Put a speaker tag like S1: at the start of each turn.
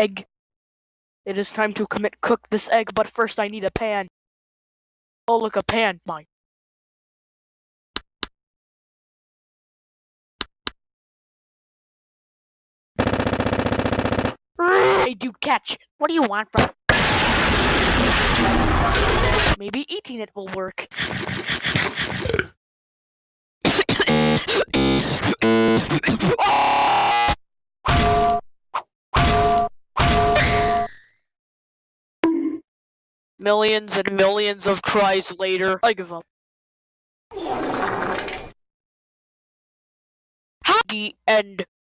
S1: egg. It is time to cook this egg, but first I need a pan. Oh, look, a pan. Mine. Hey, dude, catch. What do you want from it? Maybe eating it will work. Millions and millions of tries later, I give up. The end.